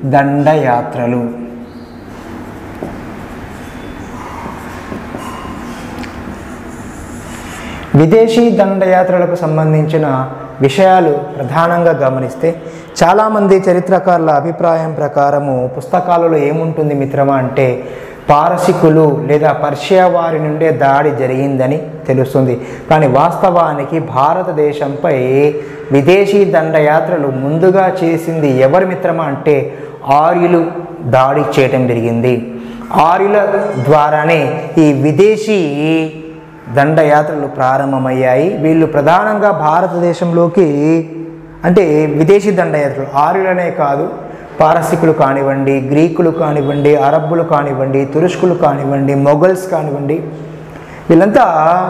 దండయాత్రలు. విదేశీ దండయాత్రలకు సంబంధించిన విషయాలు ప్రధానంగా గమనిస్తే చాలామంది చరిత్రకారుల అభిప్రాయం ప్రకారము పుస్తకాలలో ఏముంటుంది మిత్రమా అంటే పారసికులు లేదా పర్షియా వారి నుండే దాడి జరిగిందని తెలుస్తుంది. కానీ వాస్తవానికి భారతదేశంపై విదేశీ దండయాత్రలు ముందుగా చేసింది ఎవరి మిత్రమా అంటే ఆర్యులు దాడి చేయటం జరిగింది. ఆర్యుల ద్వారానే ఈ విదేశీ దండయాత్రలు ప్రారంభమయ్యాయి. వీళ్ళు ప్రధానంగా భారతదేశంలోకి అంటే విదేశీ దండయాత్రలు ఆర్యులనే కాదు, పారసికులు కానివ్వండి, గ్రీకులు కానివ్వండి, అరబ్బులు కానివ్వండి, తురుష్కులు కానివ్వండి, మొఘల్స్ కానివ్వండి, వీళ్ళంతా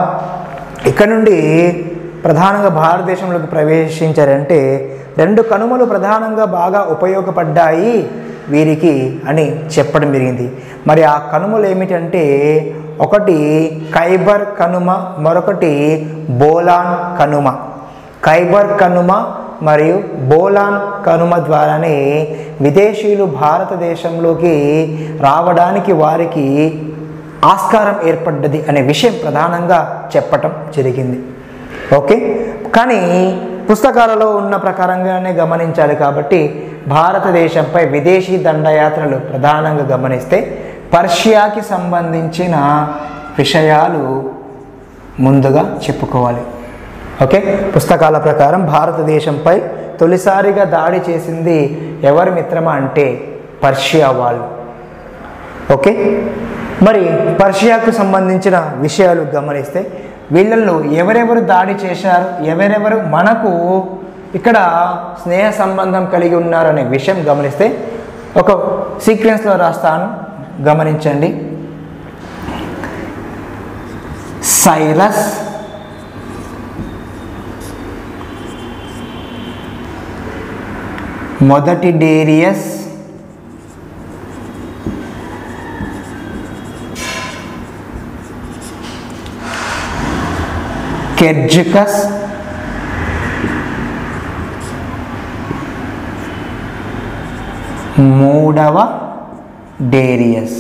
ఇక్కడ నుండి ప్రధానంగా భారతదేశంలోకి ప్రవేశించారంటే 2 కనుమలు ప్రధానంగా బాగా ఉపయోగపడ్డాయి వీరికి అని చెప్పడం జరిగింది. మరి ఆ కనుమలు ఏమిటంటే ఒకటి ఖైబర్ కనుమ, మరొకటి బోలాన్ కనుమ. ఖైబర్ కనుమ మరియు బోలాన్ కనుమ ద్వారానే విదేశీయులు భారతదేశంలోకి రావడానికి వారికి ఆస్కారం ఏర్పడ్డది అనే విషయం ప్రధానంగా చెప్పటం జరిగింది. ఓకే, కానీ పుస్తకాలలో ఉన్న ప్రకారంగానే గమనించాలి కాబట్టి భారతదేశంపై విదేశీ దండయాత్రలు ప్రధానంగా గమనిస్తే పర్షియాకి సంబంధించిన విషయాలు ముందుగా చెప్పుకోవాలి. ఓకే, పుస్తకాల ప్రకారం భారతదేశంపై తొలిసారిగా దాడి చేసింది ఎవరి మిత్రమా అంటే పర్షియా వాళ్ళు. ఓకే, మరి పర్షియాకు సంబంధించిన విషయాలు గమనిస్తే వీళ్ళల్లో ఎవరెవరు దాడి చేశారు, ఎవరెవరు మనకు ఇక్కడ స్నేహ సంబంధం కలిగి ఉన్నారనే విషయం గమనిస్తే ఒక సీక్వెన్స్లో రాస్తాను, గమనించండి. సైరస్, మొదటి డేరియస్, కెర్జికస్, మూడవ డేరియస్.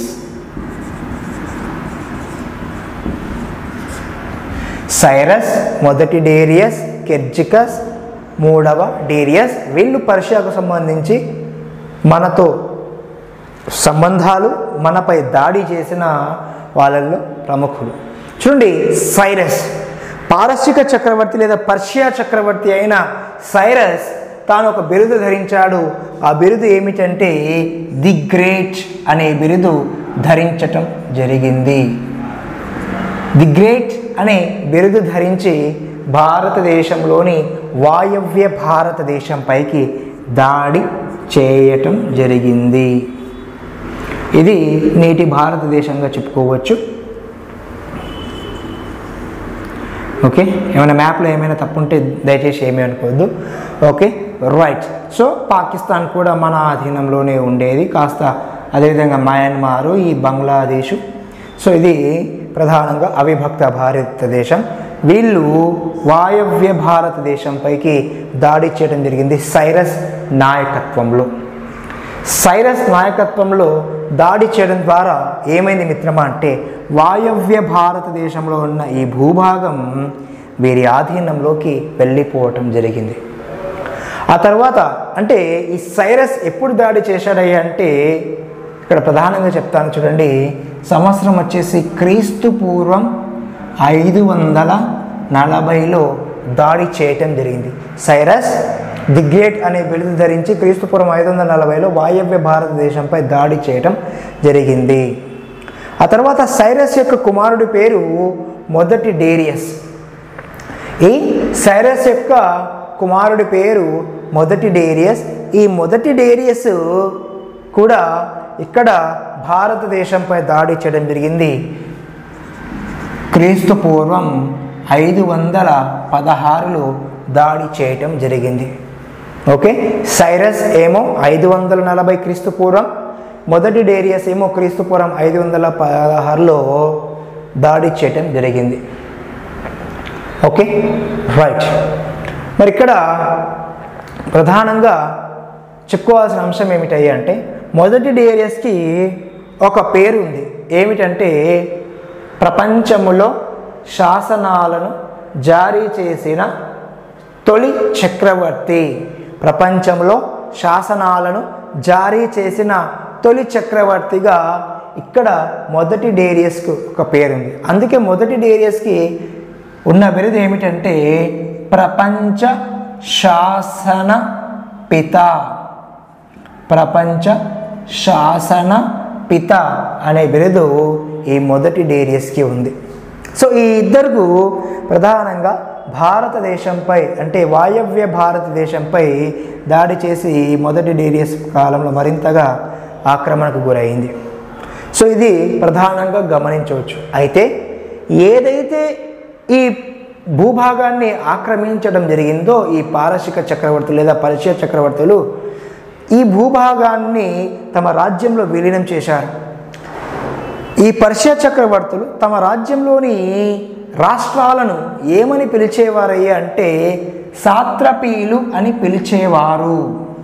సైరస్, మొదటి డేరియస్, కెర్జికస్, మూడవ డేరియస్. వీళ్ళు పర్షియాకు సంబంధించి మనతో సంబంధాలు, మనపై దాడి చేసిన వాళ్ళల్లో ప్రముఖులు. చూడండి, సైరస్ పారసిక చక్రవర్తి లేదా పర్షియా చక్రవర్తి అయిన సైరస్ తాను ఒక బిరుదు ధరించాడు. ఆ బిరుదు ఏమిటంటే ది గ్రేట్ అనే బిరుదు ధరించటం జరిగింది. ది గ్రేట్ అనే బిరుదు ధరించి భారతదేశంలోని వాయవ్య భారతదేశంపైకి దాడి చేయటం జరిగింది. ఇది నేటి భారతదేశంగా చెప్పుకోవచ్చు. ఓకే, ఏమైనా మ్యాప్లో ఏమైనా తప్పు ఉంటే దయచేసి ఏమీ అనుకోవద్దు. Okay, right. సో పాకిస్తాన్ కూడా మన అధీనంలోనే ఉండేది కాస్త, అదేవిధంగా మయన్మారు, ఈ బంగ్లాదేశ్. సో ఇది ప్రధానంగా అవిభక్త భారతదేశం. వీళ్ళు వాయవ్య భారతదేశంపైకి దాడి చేయడం జరిగింది సైరస్ నాయకత్వంలో. సైరస్ నాయకత్వంలో దాడి చేయడం ద్వారా ఏమైంది మిత్రమా అంటే వాయవ్య భారతదేశంలో ఉన్న ఈ భూభాగం వీరి ఆధీనంలోకి వెళ్ళిపోవటం జరిగింది. ఆ తర్వాత అంటే ఈ సైరస్ ఎప్పుడు దాడి చేశాడయ్యా అంటే ఇక్కడ ప్రధానంగా చెప్తాను చూడండి. సంవత్సరం వచ్చేసి క్రీస్తు పూర్వం 540లో దాడి చేయటం జరిగింది. సైరస్ ది గ్రేట్ అనే బిరుదు ధరించి క్రీస్తుపూర్వం 540లో వాయవ్య భారతదేశంపై దాడి చేయటం జరిగింది. ఆ తర్వాత సైరస్ యొక్క కుమారుడి పేరు మొదటి డేరియస్. ఈ సైరస్ యొక్క కుమారుడి పేరు మొదటి డేరియస్. ఈ మొదటి డేరియస్ కూడా ఇక్కడ భారతదేశంపై దాడి చేయడం జరిగింది క్రీస్తు పూర్వం 516లో దాడి చేయటం జరిగింది. ఓకే, సైరస్ ఏమో 540 క్రీస్తు పూర్వం, మొదటి డేరియస్ ఏమో క్రీస్తు పూర్వం 516లో దాడి చేయటం జరిగింది. Okay, right. మరి ఇక్కడ ప్రధానంగా చెప్పుకోవాల్సిన అంశం ఏమిటయ్యా అంటే మొదటి డేరియస్కి ఒక పేరు ఉంది. ఏమిటంటే ప్రపంచములో శాసనాలను జారీ చేసిన తొలి చక్రవర్తి. ప్రపంచంలో శాసనాలను జారీ చేసిన తొలి చక్రవర్తిగా ఇక్కడ మొదటి డేరియస్కి ఒక పేరుంది. అందుకే మొదటి డేరియస్కి ఉన్న బిరుదు ఏమిటంటే ప్రపంచ శాసన పిత. ప్రపంచ శాసన పిత అనే బిరుదు ఈ మొదటి డేరియస్కి ఉంది. సో ఈ ఇద్దరు ప్రధానంగా భారతదేశంపై అంటే వాయవ్య భారతదేశంపై దాడి చేసి మొదటి డేరియస్ కాలంలో మరింతగా ఆక్రమణకు గురైంది. సో ఇది ప్రధానంగా గమనించవచ్చు. అయితే ఏదైతే ఈ భూభాగాన్ని ఆక్రమించడం జరిగిందో ఈ పారశిక చక్రవర్తులు లేదా పర్షియా చక్రవర్తులు ఈ భూభాగాన్ని తమ రాజ్యంలో విలీనం చేశారు. ఈ పర్షియా చక్రవర్తులు తమ రాజ్యంలోని రాష్ట్రాలను ఏమని పిలిచేవారయ్యా అంటే సాత్రపీలు అని పిలిచేవారు.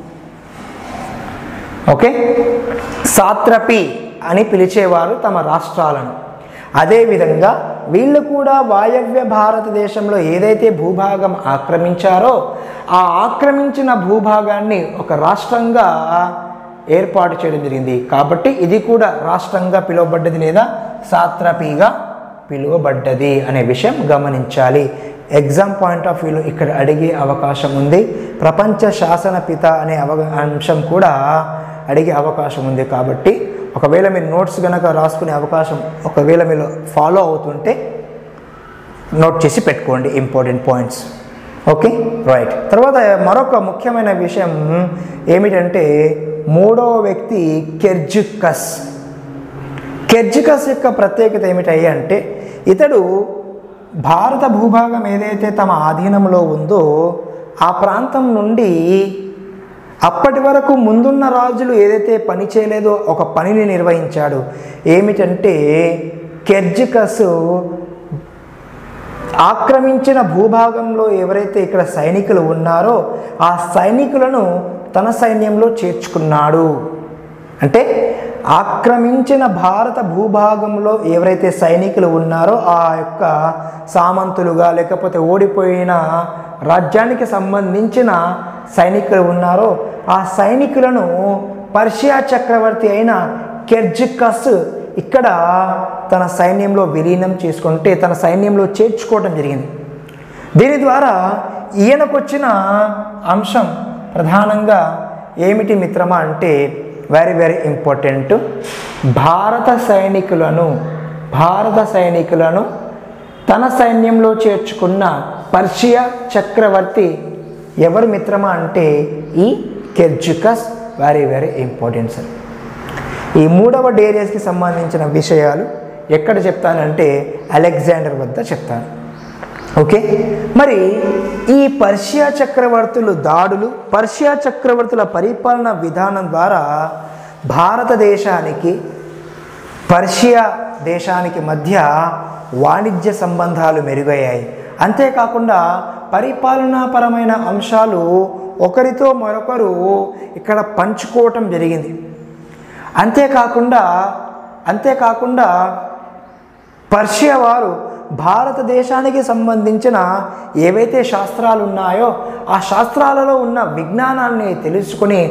ఓకే, సాత్రపీ అని పిలిచేవారు తమ రాష్ట్రాలను. అదేవిధంగా వీళ్ళు కూడా వాయవ్య భారతదేశంలో ఏదైతే భూభాగం ఆక్రమించారో ఆ ఆక్రమించిన భూభాగాన్ని ఒక రాష్ట్రంగా ఏర్పాటు చేయడం జరిగింది. కాబట్టి ఇది కూడా రాష్ట్రంగా పిలువబడ్డది లేదా సాత్రపీగా పిలువబడ్డది అనే విషయం గమనించాలి. ఎగ్జామ్ పాయింట్ ఆఫ్ వ్యూలో ఇక్కడ అడిగే అవకాశం ఉంది. ప్రపంచ శాసన పిత అనే అంశం కూడా అడిగే అవకాశం ఉంది. కాబట్టి ఒకవేళ మీరు నోట్స్ కనుక రాసుకునే అవకాశం ఒకవేళ మీరు ఫాలో అవుతుంటే నోట్ చేసి పెట్టుకోండి ఇంపార్టెంట్ పాయింట్స్. Okay, right. తర్వాత మరొక ముఖ్యమైన విషయం ఏమిటంటే మూడవ వ్యక్తి కెర్జికస్. కెర్జికస్ యొక్క ప్రత్యేకత ఏమిటయ్యా అంటే ఇతడు భారత భూభాగం ఏదైతే తమ ఆధీనంలో ఉందో ఆ ప్రాంతం నుండి అప్పటి వరకు ముందున్న రాజులు ఏదైతే పని చేయలేదో ఒక పనిని నిర్వహించాడు. ఏమిటంటే కెర్జికస్ ఆక్రమించిన భూభాగంలో ఎవరైతే ఇక్కడ సైనికులు ఉన్నారో ఆ సైనికులను తన సైన్యంలో చేర్చుకున్నాడు. అంటే ఆక్రమించిన భారత భూభాగంలో ఎవరైతే సైనికులు ఉన్నారో ఆ యొక్క సామంతులుగా లేకపోతే ఓడిపోయిన రాజ్యానికి సంబంధించిన సైనికులు ఉన్నారో ఆ సైనికులను పర్షియా చక్రవర్తి అయిన కెర్జికస్ ఇక్కడ తన సైన్యంలో విలీనం చేసుకుంటే తన సైన్యంలో చేర్చుకోవడం జరిగింది. దీని ద్వారా ఈయనకు వచ్చిన అంశం ప్రధానంగా ఏమిటి మిత్రమా అంటే వెరీ వెరీ ఇంపార్టెంట్. భారత సైనికులను తన సైన్యంలో చేర్చుకున్న పర్షియా చక్రవర్తి ఎవరు మిత్రమా అంటే ఈ Xerxes. Very very important sir. ఈ మూడవ డేరియస్కి సంబంధించిన విషయాలు ఎక్కడ చెప్తానంటే అలెగ్జాండర్ వద్ద చెప్తాను. ఓకే, మరి ఈ పర్షియా చక్రవర్తులు దాడులు పర్షియా చక్రవర్తుల పరిపాలన విధానం ద్వారా భారతదేశానికి పర్షియా దేశానికి మధ్య వాణిజ్య సంబంధాలు మెరుగయ్యాయి. అంతేకాకుండా పరిపాలనాపరమైన అంశాలు ఒకరితో మరొకరు ఇక్కడ పంచుకోవటం జరిగింది. అంతేకాకుండా పర్షియా వారు భారతదేశానికి సంబంధించిన ఏవైతే శాస్త్రాలు ఉన్నాయో ఆ శాస్త్రాలలో ఉన్న విజ్ఞానాన్ని తెలుసుకొని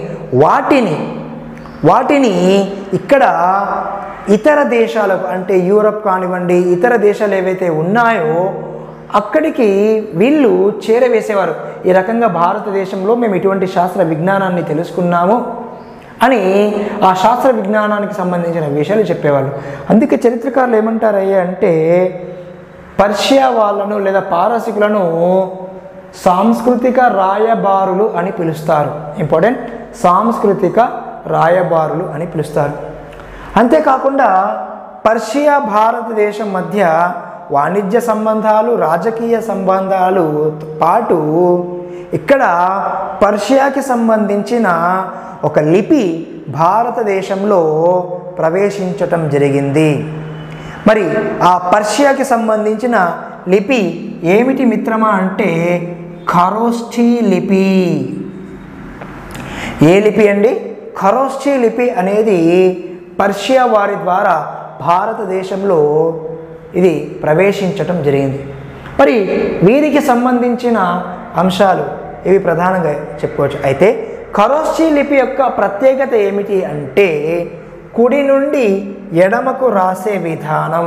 వాటిని ఇక్కడ ఇతర దేశాలకు అంటే యూరప్ కానివ్వండి ఇతర దేశాలు ఏవైతే ఉన్నాయో అక్కడికి వీళ్ళు చేరవేసేవారు. ఈ రకంగా భారతదేశంలో మేము ఇటువంటి శాస్త్ర విజ్ఞానాన్ని తెలుసుకున్నాము అని ఆ శాస్త్ర విజ్ఞానానికి సంబంధించిన విషయాలు చెప్పేవాళ్ళు. అందుకే చరిత్రకారులు ఏమంటారయ్యా అంటే పర్షియా వాళ్ళను లేదా పారసీకులను సాంస్కృతిక రాయబారులు అని పిలుస్తారు. ఇంపార్టెంట్, సాంస్కృతిక రాయబారులు అని పిలుస్తారు. అంతేకాకుండా పర్షియా భారతదేశం మధ్య వాణిజ్య సంబంధాలు రాజకీయ సంబంధాలు పాటు ఇక్కడ పర్షియాకి సంబంధించిన ఒక లిపి భారతదేశంలో ప్రవేశించటం జరిగింది. మరి ఆ పర్షియాకి సంబంధించిన లిపి ఏమిటి మిత్రమా అంటే ఖరోష్ఠీ లిపి. ఏ లిపి అండి? ఖరోష్ఠీ లిపి అనేది పర్షియా వారి ద్వారా భారతదేశంలో ఇది ప్రవేశించటం జరిగింది. మరి వీరికి సంబంధించిన అంశాలు ఇవి ప్రధానంగా చెప్పుకోవచ్చు. అయితే ఖరోష్ఠీ లిపి యొక్క ప్రత్యేకత ఏమిటి అంటే కుడి నుండి ఎడమకు రాసే విధానం.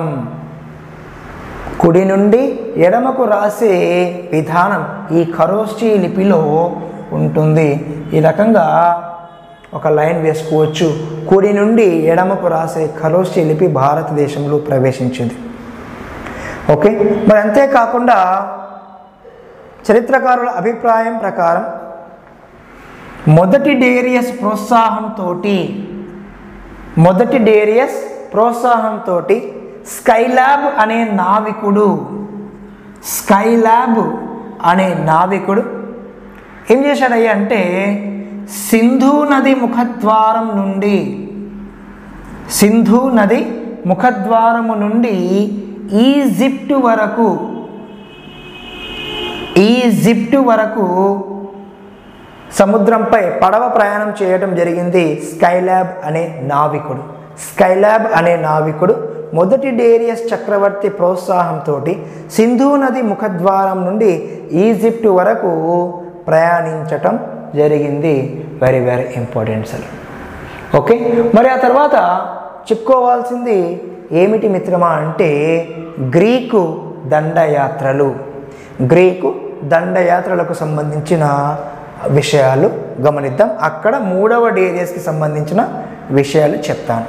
కుడి నుండి ఎడమకు రాసే విధానం ఈ ఖరోష్ఠీ లిపిలో ఉంటుంది. ఈ రకంగా ఒక లైన్ వేసుకోవచ్చు. కుడి నుండి ఎడమకు రాసే ఖరోష్ఠీ లిపి భారతదేశంలో ప్రవేశించింది. ఓకే, మరి అంతేకాకుండా చరిత్రకారుల అభిప్రాయం ప్రకారం మొదటి డేరియస్ ప్రోత్సాహంతో స్కైలాబ్ అనే నావికుడు ఏం చేశాడయ్యా అంటే సింధు నది ముఖద్వారము నుండి ఈజిప్టు వరకు సముద్రంపై పడవ ప్రయాణం చేయడం జరిగింది. స్కైలాబ్ అనే నావికుడు మొదటి డేరియస్ చక్రవర్తి ప్రోత్సాహంతో సింధు నది ముఖద్వారం నుండి ఈజిప్టు వరకు ప్రయాణించటం జరిగింది. Very very important sir. Okay, మరి ఆ తర్వాత చెప్పుకోవాల్సింది ఏమిటి మిత్రమా అంటే గ్రీకు దండయాత్రలకు సంబంధించిన విషయాలు గమనిద్దాం. అక్కడ 3వ డేరియస్కి సంబంధించిన విషయాలు చెప్తాను.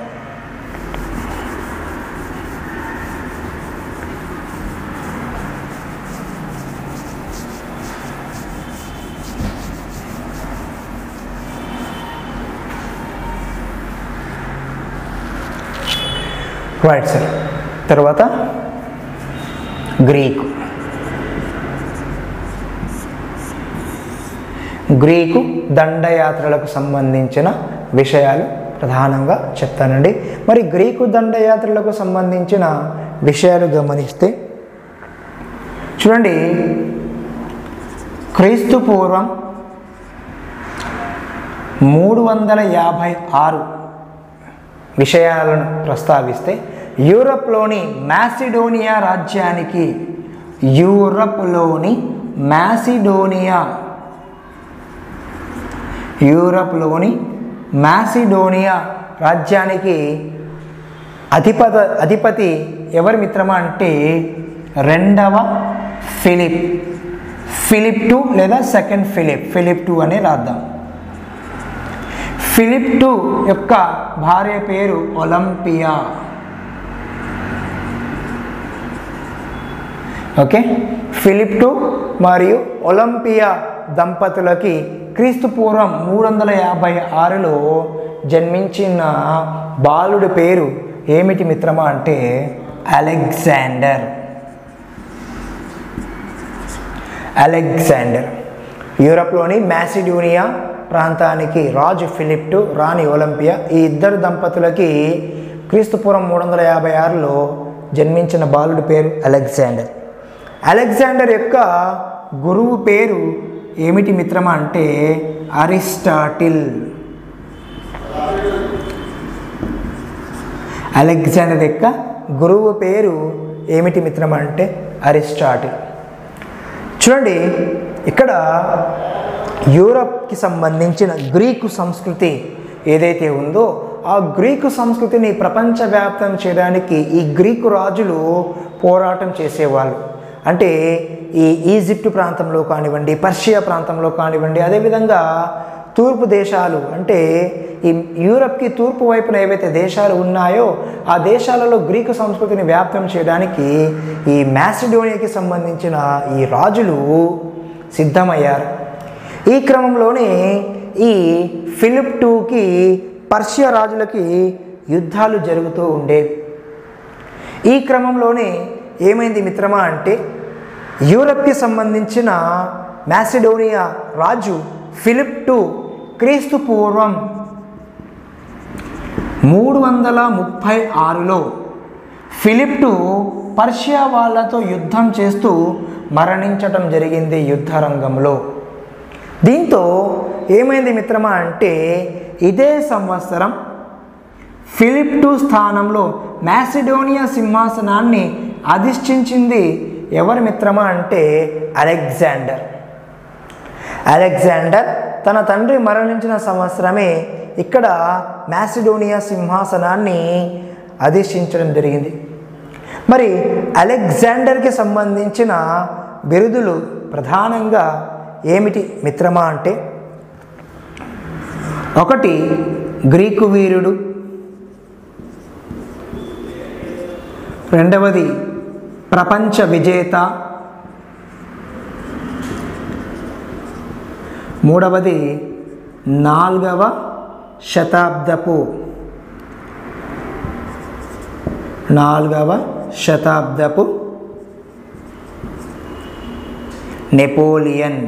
Right sir. తర్వాత గ్రీకు దండయాత్రలకు సంబంధించిన విషయాలు ప్రధానంగా చెప్తానండి. మరి గ్రీకు దండయాత్రలకు సంబంధించిన విషయాలు గమనిస్తే చూడండి, క్రీస్తు పూర్వం 356 విషయాలను ప్రస్తావిస్తే యూరప్లోని మాసిడోనియా రాజ్యానికి అధిపతి ఎవరి మిత్రమా అంటే 2వ ఫిలిప్ II లేదా సెకండ్ ఫిలిప్ II అనే రాద్దాం. ఫిలిప్ II యొక్క భార్య పేరు ఒలింపియా. ఓకే, ఫిలిప్ II మరియు ఒలింపియా దంపతులకి క్రీస్తు పూర్వం 356లో జన్మించిన బాలుడి పేరు ఏమిటి మిత్రమా అంటే అలెగ్జాండర్. యూరప్లోని మాసిడోనియా ప్రాంతానికి రాజు ఫిలిప్ II, రాణి ఒలింపియా, ఈ ఇద్దరు దంపతులకి క్రీస్తుపూర్వం 356లో జన్మించిన బాలుడి పేరు అలెగ్జాండర్ యొక్క గురువు పేరు ఏమిటి అరిస్టాటిల్. అలెగ్జాండర్ యొక్క గురువు పేరు ఏమిటి మిత్రమా అంటే అరిస్టాటిల్. చూడండి, ఇక్కడ యూరప్కి సంబంధించిన గ్రీకు సంస్కృతి ఏదైతే ఉందో ఆ గ్రీకు సంస్కృతిని ప్రపంచవ్యాప్తం చేయడానికి ఈ గ్రీకు రాజులు పోరాటం చేసేవాళ్ళు. అంటే ఈ ఈజిప్టు ప్రాంతంలో కానివ్వండి, పర్షియా ప్రాంతంలో కానివ్వండి, అదేవిధంగా తూర్పు దేశాలు అంటే ఈ యూరప్కి తూర్పు వైపున ఏవైతే దేశాలు ఉన్నాయో ఆ దేశాలలో గ్రీకు సంస్కృతిని వ్యాప్తం చేయడానికి ఈ మాసిడోనియాకి సంబంధించిన ఈ రాజులు సిద్ధమయ్యారు. ఈ క్రమంలోనే ఈ ఫిలిప్ IIకి పర్షియా రాజులకి యుద్ధాలు జరుగుతూ ఉండేవి. ఈ క్రమంలోనే ఏమైంది మిత్రమా అంటే యూరప్కి సంబంధించిన మాసిడోనియా రాజు ఫిలిప్ II క్రీస్తు పూర్వం 336లో ఫిలిప్ II పర్షియా వాళ్ళతో యుద్ధం చేస్తూ మరణించటం జరిగింది యుద్ధరంగంలో. దీంతో ఏమైంది మిత్రమా అంటే ఇదే సంవత్సరం ఫిలిప్ II స్థానంలో మాసిడోనియా సింహాసనాన్ని అధిష్ఠించింది ఎవరు మిత్రమా అంటే అలెగ్జాండర్ తన తండ్రి మరణించిన సంవత్సరమే ఇక్కడ మాసిడోనియా సింహాసనాన్ని అధిష్ఠించడం జరిగింది. మరి అలెగ్జాండర్కి సంబంధించిన బిరుదులు ప్రధానంగా ఏమిటి మిత్రమా అంటే, ఒకటి గ్రీకు వీరుడు, రెండవది ప్రపంచ విజేత, మూడవది 4వ శతాబ్దపు నెపోలియన్.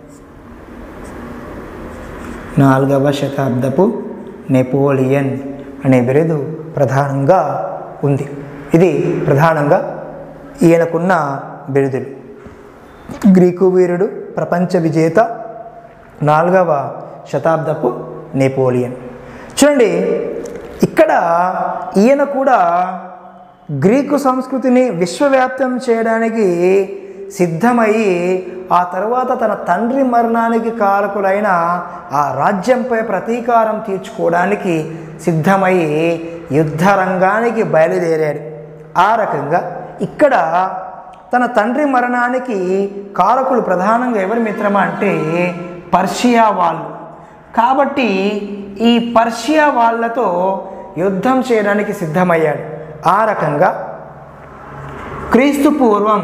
4వ శతాబ్దపు నెపోలియన్ అనే బిరుదు ప్రధానంగా ఉంది. ఇది ప్రధానంగా ఈయనకున్న బిరుదులు. గ్రీకు వీరుడు, ప్రపంచ విజేత, 4వ శతాబ్దపు నెపోలియన్. చూడండి, ఇక్కడ ఈయన కూడా గ్రీకు సంస్కృతిని విశ్వవ్యాప్తం చేయడానికి సిద్ధమయ్యి ఆ తర్వాత తన తండ్రి మరణానికి కారకులైన ఆ రాజ్యంపై ప్రతీకారం తీర్చుకోవడానికి సిద్ధమయ్యి యుద్ధ రంగానికి బయలుదేరాడు. ఆ రకంగా ఇక్కడ తన తండ్రి మరణానికి కారకులు ప్రధానంగా ఎవరి మిత్రమా అంటే పర్షియా వాళ్ళు. కాబట్టి ఈ పర్షియా వాళ్ళతో యుద్ధం చేయడానికి సిద్ధమయ్యాడు. ఆ రకంగా క్రీస్తు పూర్వం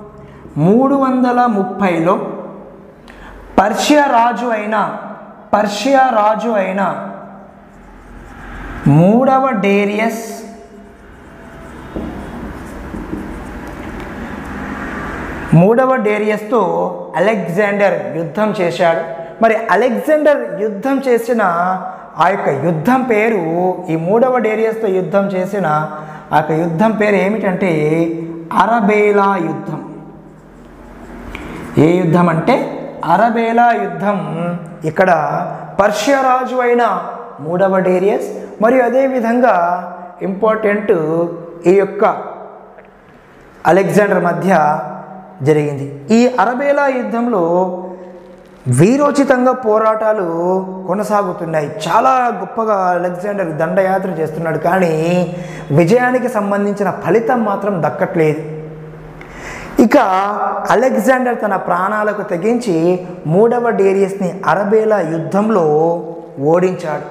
330లో పర్షియా రాజు అయిన 3వ డేరియస్తో అలెగ్జాండర్ యుద్ధం చేశాడు. మరి అలెగ్జాండర్ యుద్ధం చేసిన ఆ యొక్క యుద్ధం పేరు, ఈ 3వ డేరియస్తో యుద్ధం చేసిన ఆ యొక్క యుద్ధం పేరు ఏమిటంటే అరబేలా యుద్ధం. ఏ యుద్ధం అంటే అరబేలా యుద్ధం. ఇక్కడ పర్షియా రాజు అయిన 3వ డేరియస్ మరియు అదేవిధంగా ఇంపార్టెంట్ ఈ యొక్క అలెగ్జాండర్ మధ్య జరిగింది. ఈ అరబేలా యుద్ధంలో వీరోచితంగా పోరాటాలు కొనసాగుతున్నాయి. చాలా గొప్పగా అలెగ్జాండర్ దండయాత్ర చేస్తున్నాడు, కానీ విజయానికి సంబంధించిన ఫలితం మాత్రం దక్కట్లేదు. ఇక అలెగ్జాండర్ తన ప్రాణాలకు తెగించి 3వ డేరియస్ని అరబేలా యుద్ధంలో ఓడించాడు.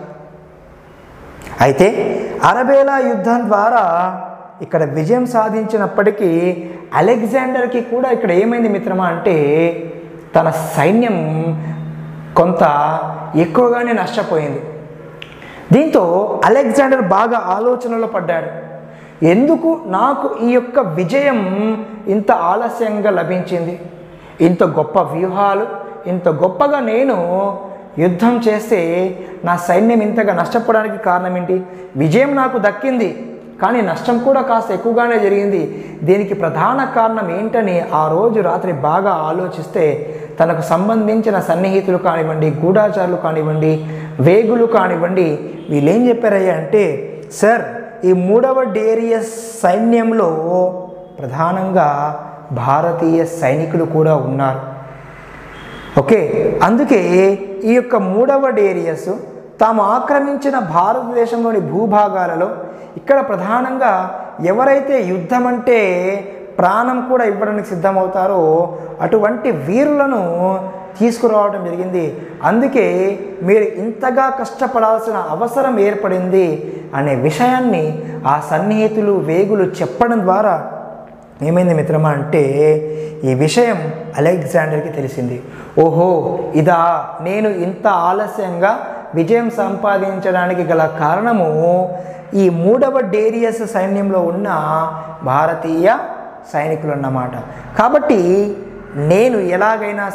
అయితే అరబేలా యుద్ధం ద్వారా ఇక్కడ విజయం సాధించినప్పటికీ అలెగ్జాండర్కి కూడా ఇక్కడ ఏమైంది మిత్రమా అంటే తన సైన్యం కొంత ఎక్కువగానే నష్టపోయింది. దీంతో అలెగ్జాండర్ బాగా ఆలోచనలో పడ్డాడు. ఎందుకు నాకు ఈ యొక్క విజయం ఇంత ఆలస్యంగా లభించింది? ఇంత గొప్ప వ్యూహాలు, ఇంత గొప్పగా నేను యుద్ధం చేస్తే నా సైన్యం ఇంతగా నష్టపోవడానికి కారణం ఏంటి? విజయం నాకు దక్కింది, కానీ నష్టం కూడా కాస్త ఎక్కువగానే జరిగింది. దీనికి ప్రధాన కారణం ఏంటని ఆ రోజు రాత్రి బాగా ఆలోచిస్తే తనకు సంబంధించిన సన్నిహితులు కానివ్వండి, గూఢాచారులు కానివ్వండి, వేగులు కానివ్వండి, వీళ్ళేం చెప్పారయ్యా అంటే, సార్, ఈ 3వ డేరియస్ సైన్యంలో ప్రధానంగా భారతీయ సైనికులు కూడా ఉన్నారు. ఓకే, అందుకే ఈ యొక్క 3వ డేరియస్ తాము ఆక్రమించిన భారతదేశంలోని భూభాగాలలో ఇక్కడ ప్రధానంగా ఎవరైతే యుద్ధం అంటే ప్రాణం కూడా ఇవ్వడానికి సిద్ధమవుతారో అటువంటి వీరులను తీసుకురావడం జరిగింది. అందుకే మీరు ఇంతగా కష్టపడాల్సిన అవసరం ఏర్పడింది అనే విషయాన్ని ఆ సన్నిహితులు, వేగులు చెప్పడం ద్వారా ఏమైంది మిత్రమా అంటే ఈ విషయం అలెగ్జాండర్కి తెలిసింది. ఓహో, ఇదా నేను ఇంత ఆలస్యంగా విజయం సంపాదించడానికి గల కారణము ఈ 3వ డేరియస్ సైన్యంలో ఉన్న భారతీయ సైనికులు అన్నమాట. కాబట్టి నేను ఎలాగైనా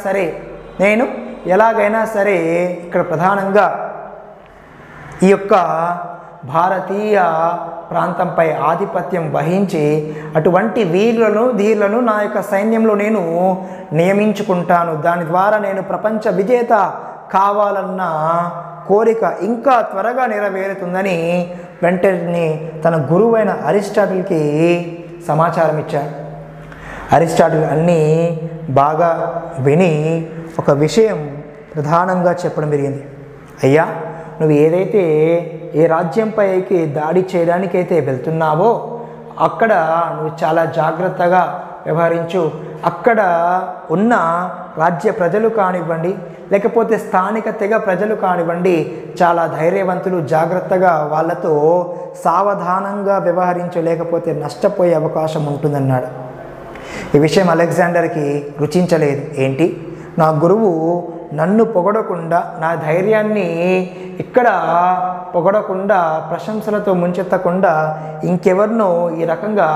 సరే ఇక్కడ ప్రధానంగా ఈ యొక్క భారతీయ ప్రాంతంపై ఆధిపత్యం వహించి అటువంటి ధీరులను నా యొక్క సైన్యంలో నేను నియమించుకుంటాను. దాని ద్వారా నేను ప్రపంచ విజేత కావాలన్న కోరిక ఇంకా త్వరగా నెరవేరుతుందని వెంటనే తన గురువైన అరిస్టాటిల్కి సమాచారం ఇచ్చాడు. అరిస్టాటిల్ అన్నీ బాగా విని ఒక విషయం ప్రధానంగా చెప్పడం జరిగింది. అయ్యా, నువ్వు ఏదైతే ఏ రాజ్యంపైకి దాడి చేయడానికైతే వెళ్తున్నావో అక్కడ నువ్వు చాలా జాగ్రత్తగా వ్యవహరించు. అక్కడ ఉన్న రాజ్య ప్రజలు కానివ్వండి, లేకపోతే స్థానిక తెగ ప్రజలు కానివ్వండి, చాలా ధైర్యవంతులు, జాగ్రత్తగా వాళ్ళతో సావధానంగా వ్యవహరించు, లేకపోతే నష్టపోయే అవకాశం ఉంటుందన్నాడు. ఈ విషయం అలెగ్జాండర్కి రుచించలేదు. ఏంటి, నా గురువు నన్ను పొగడకుండా, నా ధైర్యాన్ని ఇక్కడ పొగడకుండా, ప్రశంసలతో ముంచెత్తకుండా ఇంకెవరినో ఈ రకంగా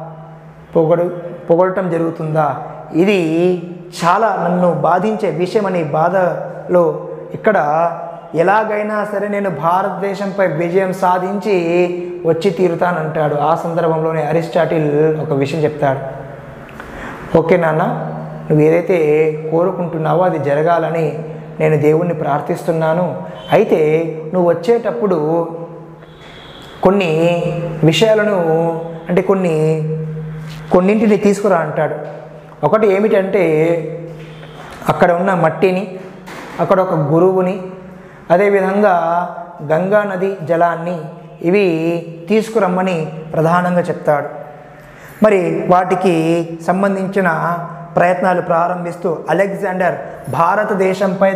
పొగడటం జరుగుతుందా? ఇది చాలా నన్ను బాధించే విషయమని బాధలో ఇక్కడ ఎలాగైనా సరే నేను భారతదేశంపై విజయం సాధించి వచ్చి తీరుతానంటాడు. ఆ సందర్భంలోనే అరిస్టాటిల్ ఒక విషయం చెప్తాడు. ఓకే నాన్న, నువ్వు ఏదైతే కోరుకుంటున్నావో అది జరగాలని నేను దేవుణ్ణి ప్రార్థిస్తున్నాను. అయితే నువ్వు వచ్చేటప్పుడు కొన్ని విషయాలను అంటే కొన్నింటిని తీసుకురా అంటాడు. ఒకటి ఏమిటంటే అక్కడ ఉన్న మట్టిని, అక్కడ ఒక గురువుని, అదేవిధంగా గంగా నది జలాన్ని ఇవి తీసుకురమ్మని ప్రధానంగా చెప్తాడు. మరి వాటికి సంబంధించిన ప్రయత్నాలు ప్రారంభిస్తూ అలెగ్జాండర్ భారతదేశంపైకి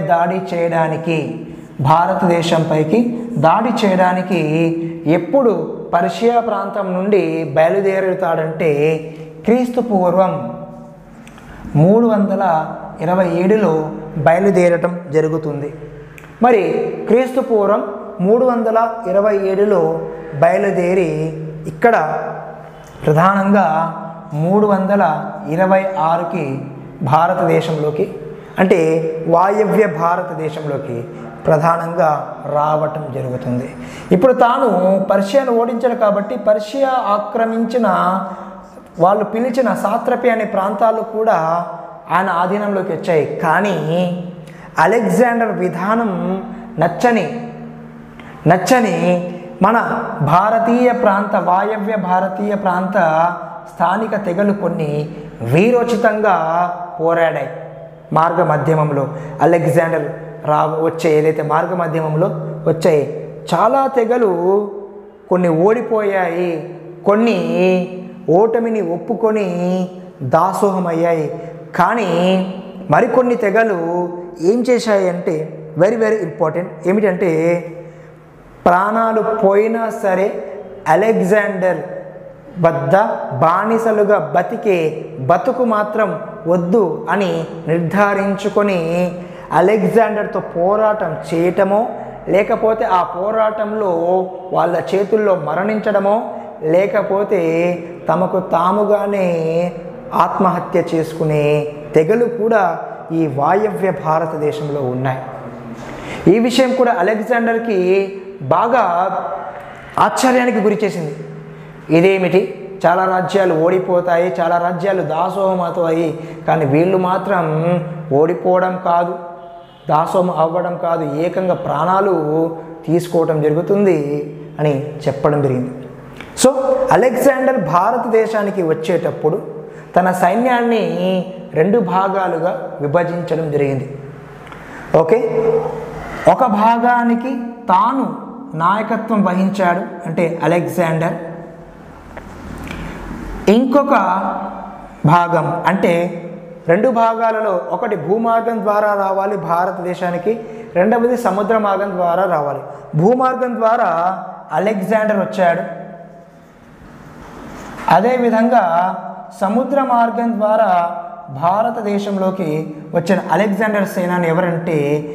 దాడి చేయడానికి ఎప్పుడు పర్షియా ప్రాంతం నుండి బయలుదేరుతాడంటే క్రీస్తు పూర్వం 327లో బయలుదేరటం జరుగుతుంది. మరి క్రీస్తు పూర్వం 327లో బయలుదేరి ఇక్కడ ప్రధానంగా 326కి భారతదేశంలోకి అంటే వాయవ్య భారతదేశంలోకి ప్రధానంగా రావటం జరుగుతుంది. ఇప్పుడు తాను పర్షియాను ఓడించాడు కాబట్టి పర్షియా ఆక్రమించిన వాళ్ళు పిలిచిన సాత్రపి అనే ప్రాంతాలు కూడా ఆయన ఆధీనంలోకి వచ్చాయి. కానీ అలెగ్జాండర్ విధానం నచ్చని మన వాయవ్య భారతీయ ప్రాంత స్థానిక తెగలు కొన్ని వీరోచితంగా పోరాడాయి. మార్గ మధ్యమంలో అలెగ్జాండర్ ఏదైతే మార్గ మధ్యమంలో వచ్చాయి చాలా తెగలు కొన్ని ఓడిపోయాయి, కొన్ని ఓటమిని ఒప్పుకొని దాసోహమయ్యాయి. కానీ మరికొన్ని తెగలు ఏం చేశాయి అంటే వెరీ వెరీ ఇంపార్టెంట్ ఏమిటంటే ప్రాణాలు పోయినా సరే అలెగ్జాండర్ వద్ద బానిసలుగా బతికే బతుకు మాత్రం వద్దు అని నిర్ధారించుకొని అలెగ్జాండర్తో పోరాటం చేయటమో లేకపోతే ఆ పోరాటంలో వాళ్ళ చేతుల్లో మరణించడమో లేకపోతే తమకు తాముగానే ఆత్మహత్య చేసుకునే తెగలు కూడా ఈ వాయవ్య భారతదేశంలో ఉన్నాయి. ఈ విషయం కూడా అలెగ్జాండర్కి బాగా ఆశ్చర్యానికి గురి చేసింది. ఇదేమిటి, చాలా రాజ్యాలు ఓడిపోతాయి, చాలా రాజ్యాలు దాసోహం అవుతాయి, కానీ వీళ్ళు మాత్రం ఓడిపోవడం కాదు, దాసోహం అవ్వడం కాదు, ఏకంగా ప్రాణాలు తీసుకోవడం జరుగుతుంది అని చెప్పడం జరిగింది. సో అలెగ్జాండర్ భారతదేశానికి వచ్చేటప్పుడు తన సైన్యాన్ని 2 భాగాలుగా విభజించడం జరిగింది. ఓకే, ఒక భాగానికి తాను నాయకత్వం వహించాడు అంటే అలెగ్జాండర్. ఇంకొక భాగం అంటే 2 భాగాలలో ఒకటి భూమార్గం ద్వారా రావాలి భారతదేశానికి, రెండవది సముద్ర మార్గం ద్వారా రావాలి. భూమార్గం ద్వారా అలెగ్జాండర్ వచ్చాడు. అదేవిధంగా సముద్ర మార్గం ద్వారా భారతదేశంలోకి వచ్చిన అలెగ్జాండర్ సేనాని ఎవరంటే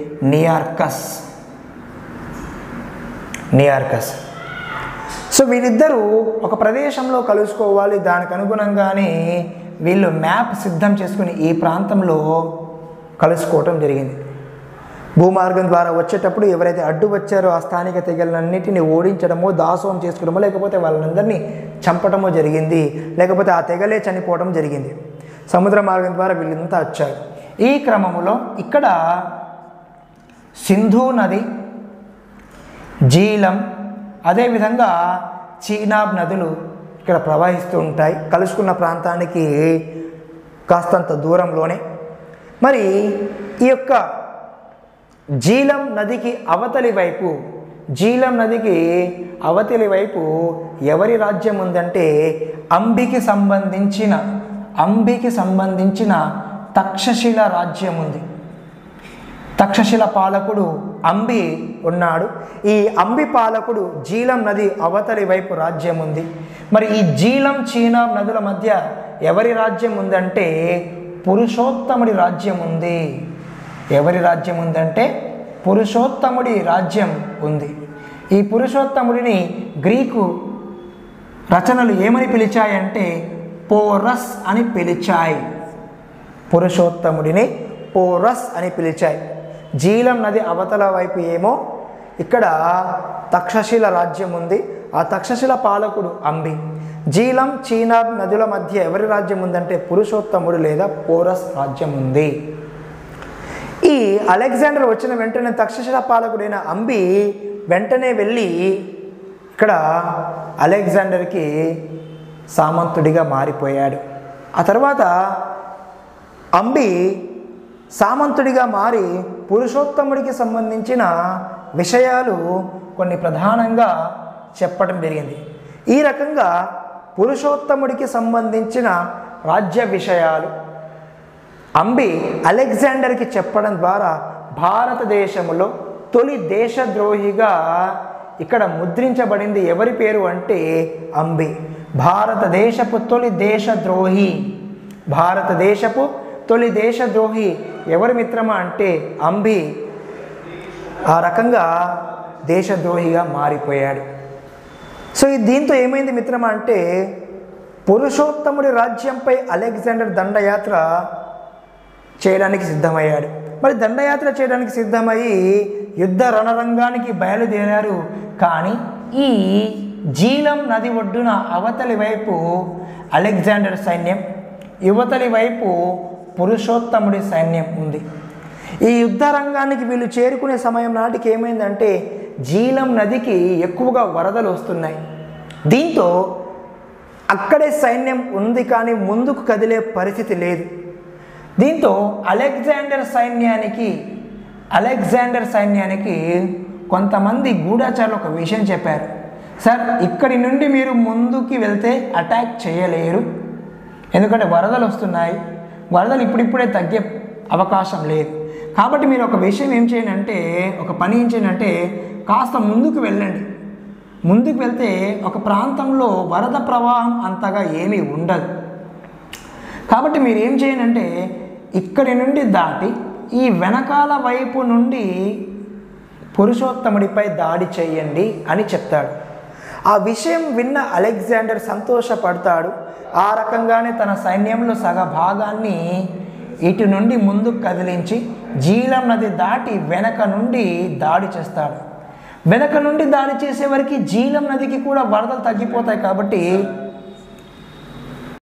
నియార్కస్. సో వీళ్ళిద్దరూ ఒక ప్రదేశంలో కలుసుకోవాలి, దానికి అనుగుణంగానే వీళ్ళు మ్యాప్ సిద్ధం చేసుకుని ఈ ప్రాంతంలో కలుసుకోవటం జరిగింది. భూమార్గం ద్వారా వచ్చేటప్పుడు ఎవరైతే అడ్డు వచ్చారో ఆ స్థానిక తెగలన్నిటిని ఓడించడమో దాసోహం చేసుకోవడమో లేకపోతే వాళ్ళందరినీ చంపడమో జరిగింది, లేకపోతే ఆ తెగలే చనిపోవడం జరిగింది. సముద్ర మార్గం ద్వారా వీళ్ళంతా వచ్చారు. ఈ క్రమంలో ఇక్కడ సింధు నది, జీలం, అదేవిధంగా చీనాబ్ నదులు ఇక్కడ ప్రవహిస్తూ ఉంటాయి. కలుసుకున్న ప్రాంతానికి కాస్తంత దూరంలోనే. మరి ఈ యొక్క జీలం నదికి అవతలి వైపు, జీలం నదికి అవతలి వైపు ఎవరి రాజ్యం ఉందంటే అంబికి సంబంధించిన తక్షశిల రాజ్యం ఉంది. తక్షశిల పాలకుడు అంబి ఉన్నాడు. ఈ అంబి పాలకుడు జీలం నది అవతలి వైపు రాజ్యం ఉంది. మరి ఈ జీలం చీనాబ్ నదుల మధ్య ఎవరి రాజ్యం ఉందంటే పురుషోత్తముడి రాజ్యం ఉంది. ఎవరి రాజ్యం ఉందంటే పురుషోత్తముడి రాజ్యం ఉంది. ఈ పురుషోత్తముడిని గ్రీకు రచనలు ఏమని పిలిచాయంటే పోరస్ అని పిలిచాయి. పురుషోత్తముడిని పోరస్ అని పిలిచాయి. జీలం నది అవతల వైపు ఏమో ఇక్కడ తక్షశిల రాజ్యం ఉంది. ఆ తక్షశిల పాలకుడు అంబి. జీలం చీనాబ్ నదుల మధ్య ఎవరి రాజ్యం ఉందంటే పురుషోత్తముడు లేదా పోరస్ రాజ్యం ఉంది. ఈ అలెగ్జాండర్ వచ్చిన వెంటనే తక్షశిల పాలకుడైన అంబి వెంటనే వెళ్ళి ఇక్కడ అలెగ్జాండర్కి సామంతుడిగా మారిపోయాడు. ఆ తర్వాత అంబి సామంతుడిగా మారి పురుషోత్తముడికి సంబంధించిన విషయాలు కొన్ని ప్రధానంగా చెప్పడం జరిగింది. ఈ రకంగా పురుషోత్తముడికి సంబంధించిన రాజ్య విషయాలు అంబి అలెగ్జాండర్కి చెప్పడం ద్వారా భారతదేశంలో తొలి దేశద్రోహిగా ఇక్కడ ముద్రించబడింది. ఎవరి పేరు అంటే అంబి. భారతదేశపు తొలి దేశద్రోహి. భారతదేశపు తొలి దేశద్రోహి ఎవరి మిత్రమా అంటే అంబి. ఆ రకంగా దేశద్రోహిగా మారిపోయాడు. సో దీంతో ఏమైంది మిత్రమా అంటే పురుషోత్తముడి రాజ్యంపై అలెగ్జాండర్ దండయాత్ర చేయడానికి సిద్ధమయ్యాడు. మరి దండయాత్ర చేయడానికి సిద్ధమయ్యి యుద్ధ రణరంగానికి బయలుదేరారు. కానీ ఈ జీలం నది ఒడ్డున అవతలి వైపు అలెగ్జాండర్ సైన్యం, యువతలి వైపు పురుషోత్తముడి సైన్యం ఉంది. ఈ యుద్ధ రంగానికి వీళ్ళు చేరుకునే సమయం నాటికి ఏమైందంటే జీలం నదికి ఎక్కువగా వరదలు వస్తున్నాయి. దీంతో అక్కడే సైన్యం ఉంది కానీ ముందుకు కదిలే పరిస్థితి లేదు. దీంతో అలెగ్జాండర్ సైన్యానికి కొంతమంది గూఢచారులు ఒక విషయం చెప్పారు. సార్, ఇక్కడి నుండి మీరు ముందుకి వెళ్తే అటాక్ చేయలేరు, ఎందుకంటే వరదలు వస్తున్నాయి, వరదలు ఇప్పుడిప్పుడే తగ్గే అవకాశం లేదు. కాబట్టి మీరు ఒక విషయం ఏం చేయండి అంటే, ఒక పని ఏం చేయండి అంటే కాస్త ముందుకు వెళ్ళండి. ముందుకు వెళ్తే ఒక ప్రాంతంలో వరద ప్రవాహం అంతగా ఏమీ ఉండదు. కాబట్టి మీరు ఏం చేయండి అంటే ఇక్కడి నుండి దాటి ఈ వెనకాల వైపు నుండి పురుషోత్తముడిపై దాడి చేయండి అని చెప్తాడు. ఆ విషయం విన్న అలెగ్జాండర్ సంతోషపడతాడు. ఆ రకంగానే తన సైన్యంలో సగ భాగాన్ని ఇటు నుండి ముందుకు కదిలించి జీలం నది దాటి వెనక నుండి దాడి చేస్తాడు. వెనక నుండి దాడి చేసేవరకు జీలం నదికి కూడా వరదలు తగ్గిపోతాయి. కాబట్టి